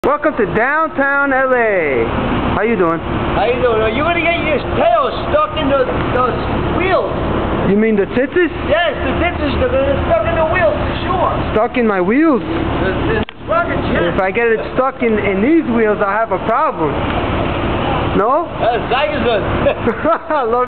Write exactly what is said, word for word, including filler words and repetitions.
Welcome to downtown L A. How you doing? How you doing? Are you gonna get your tail stuck in the, those wheels? You mean the tzitsis? Yes, the tzitsis, they're gonna stuck in the wheels for sure. Stuck in my wheels? The, the sprockets, yes. If I get it stuck in, in these wheels, I'll have a problem. No? That's uh, I love